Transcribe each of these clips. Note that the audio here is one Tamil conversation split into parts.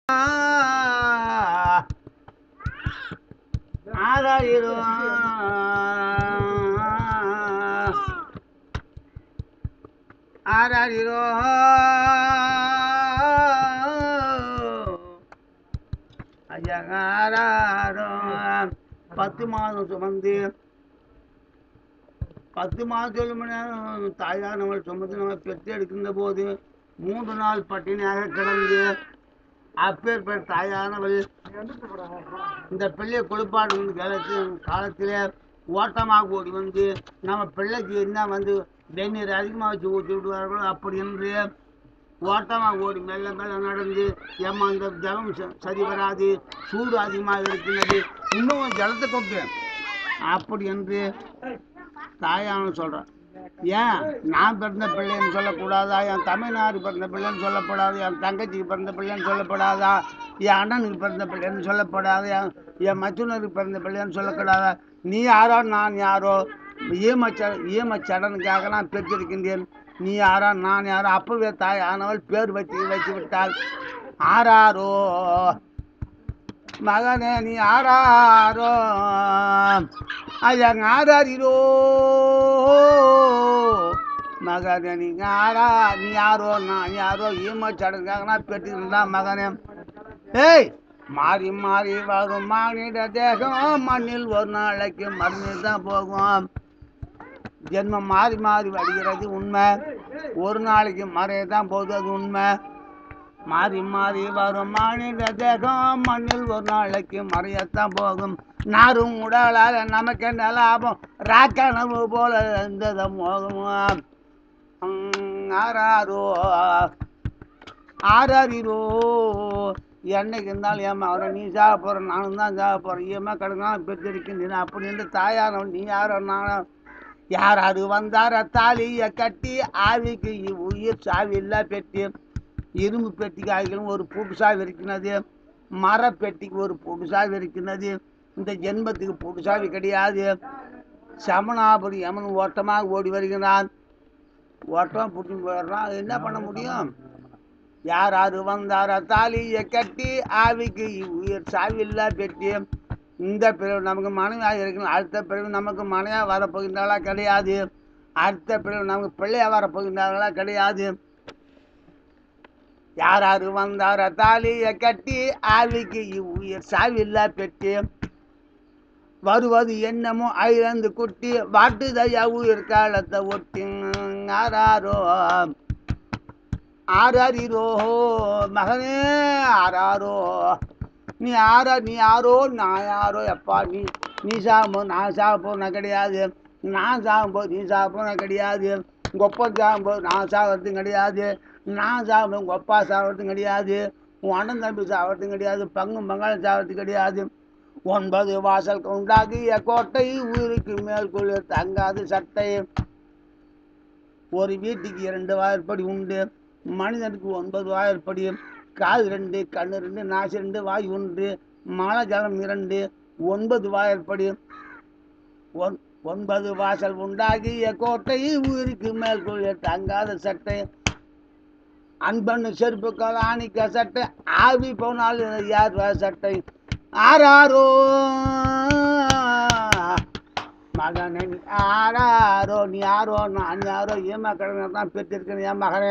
ஆராயிரோ ஆராயிரோ ஐயங்காரோ 10 மாதம் சுமந்து 10 மாதம் சொல்லும் தாயார் நம்மளை சுமந்து நம்ம பெற்று எடுக்கின்ற போது 3 நாள் பட்டினியாக கிடந்து அப்பேற்பட்ட தாயானவள் இந்த பிள்ளையை குளிப்பாட்டு காலத்தில் ஓட்டமாக ஓடி வந்து நம்ம பிள்ளைக்கு என்ன வந்து வெந்நீர் அதிகமாக வச்சு ஊற்றி விடுவார்களோ அப்படி என்று ஓட்டமாக ஓடி மெல்ல மெல்ல நடந்து ஏமா இந்த ஜலம் சரி வராது, சூடு அதிகமாக இருக்கிறது, இன்னும் ஜலத்தை கொண்டு அப்படி என்று தாயான சொல்கிறான். ஏன் நான் பிறந்த பிள்ளைன்னு சொல்லக்கூடாதா? என் தமிழ்நாடு பிறந்த பிள்ளைன்னு சொல்லப்படாது? என் தங்கச்சிக்கு பிறந்த பிள்ளைன்னு சொல்லப்படாதா? என் அண்ணனுக்கு பிறந்த பிள்ளைன்னு சொல்லப்படாது? என் மச்சுனருக்கு பிறந்த பிள்ளைன்னு சொல்லக்கூடாதா? நீ யாரோ நான் யாரோ? ஈமச்சடனுக்காக நான் பெற்றிருக்கின்றேன். நீ யாரோ நான் யாரோ? அப்பவே தாயானவள் பேர் வச்சு விட்டாள். ஆராரோ மகனே நீ ஆராரோ ஐயங்க ஆராரிரோ மகனே நீ யாரோ நான் யாரோ? ஈமச்சடனுக்காக நான் பெற்றிருந்தான் மகனே. ஏய் மாறி மாறி வரும் மானிட தேகம் மண்ணில் ஒரு நாளைக்கு மறந்து தான் போகும். ஜென்மம் மாறி மாறி வருகிறது உண்மை, ஒரு நாளைக்கு மறைய தான் போகுது அது உண்மை. மாறி மாறி வரும் மானிட தேகம் மண்ணில் ஒரு நாளைக்கு மறையத்தான் போகும். நாரும் உடலால் நமக்கு என்ன லாபம்? ராக்கனவு போல இருந்தத மோகமும். ஆராரோ ஆராரிரோ என்னைக்கு இருந்தாலும் ஏமா அவரை நீ சாக போகிற நானும் தான் சாக போகிறேன், ஏமா கிடந்தாலும் பெற்றிருக்கின்றேன் அப்படின்னு தாயாரவன் நீ யாரோ நானும் யாராரு வந்தார தாலியை கட்டி ஆவிக்கு உயிர் சாவில்லா பெட்டி. இரும்பு பெட்டிக்கு ஆகிலும் ஒரு பூட்டு சாவி இருக்கிறது, மரப்பெட்டிக்கு ஒரு பூட்டு சாவி இருக்கிறது. இந்த ஜென்மத்துக்கு பூட்டு சாவி கிடையாது. சமணாபுரி யமன் ஓட்டமாக ஓடி வருகிறான். ஓட்டமாக பிடிச்சி போயிடுறான். என்ன பண்ண முடியும்? யாராரு வந்தார தாலியை கட்டி ஆவிக்கு உயிர் சாவில்லா பெட்டி. இந்த பிறகு நமக்கு மனைவியாக இருக்கணும், அடுத்த பிறகு நமக்கு மனைவியாக வரப்போகின்றாளா? கிடையாது. அடுத்த பிறகு நமக்கு பிள்ளையாக வரப்போகின்றார்களா? கிடையாது. யாராரு வந்தார தாலியை கட்டி ஆவிக்கு உயிர் சாவில்லா பெட்டி. வருவது என்னமோ ஐந்து குட்டி வாட்டுதையா உயிர் காலத்தை ஒட்டி. ஆராரோ ஆராரிரோ மகனே ஆராரோ நீ யாரோ நான் யாரோ? எப்பா நீ சாகும்போது நான் சாக போன கிடையாது, நான் சாகும்போது நீ சாக போன கிடையாது, உங்கள் ஒப்பா சாகும்போது நான் சாகிறதும் கிடையாது, நான் சாகும்போது உங்கள் அப்பா சாகிறதும் கிடையாது, உன் அண்ணன் தம்பி சாகிறதும் கிடையாது, பங்கும் பங்காளம் சாகிறது கிடையாது. 9 வாசல் உண்டாகிய கோட்டை உயிருக்கு மேற்கொள்ள தங்காது சட்டை. ஒரு வீட்டுக்கு 2 வாயிற்படி உண்டு, மனிதனுக்கு 9 வாயிற்படி. காது 2, கண்ணு 2, நாசி 2, வாய் 1, மழை ஜலம் 2, 9 வாயிற்படி. 9 வாசல் உண்டாகிய கோட்டை உயிருக்கு மேற்கொள்ள தங்காத சட்டை. அன்பண்ணு செருப்புக்கள் ஆணிக்க சட்டை, ஆவி போனால் யார் சட்டை. ஆராரோ மகனே ஆராரோ நீ யாரோ நான் யாரோ? ஏமா கடனை தான் பெற்றிருக்கேன் என் மகனே.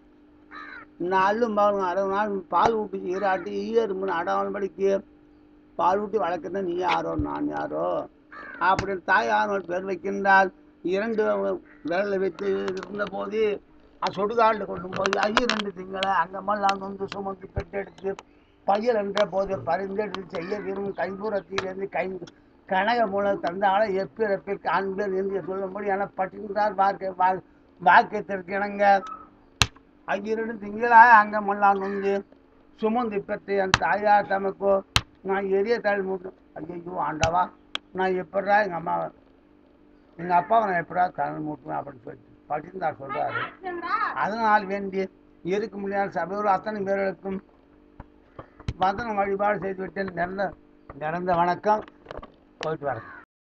4 மகன் 60 நாள் பால் ஊட்டி ஈராட்டி ஈயருமுன்னு அடவன்படிக்கு பால் ஊட்டி வளர்க்குறது நீ யாரோ நான் யாரோ? அப்படின்னு தாயானோட பேர் வைக்கின்றால். 2 விரலை வைத்து இருந்த போது சுடுகாலில் கொண்டு போய் 2 திங்களை அங்கே மல்லாம் வந்து சுமந்து பெற்றெடுத்து பையல் என்ற போது பரிந்தெடுத்து செய்ய விரும்பும் கைபூரத்திலிருந்து கனக மூலம் தந்தால எப்பிறப்பில் காண்பேன் என்று சொல்லும்படி என பட்டிருந்தார் வாக்கியத்திற்கு இணங்க 2 திங்களாக அங்கே மல்லாம் வந்து சுமந்து பெற்று என் தாயார் தமக்கோ நான் எரிய தாழ் மூட்டு. ஐயோ ஆண்டவா, நான் எப்படா எங்கள் அப்பாவை நான் எப்படா தமிழ் மூட்டுவேன் அப்படின்னு சொல்லிட்டு பட்டிருந்தார் சொல்கிறாரு. அதனால் வேண்டி இருக்க முடியாத சபையோடு அத்தனை பேர்களுக்கும் வந்தன வழிபாடு செய்துவிட்டேன். நிறந்த வணக்கம். போயிட்டு வரேன்.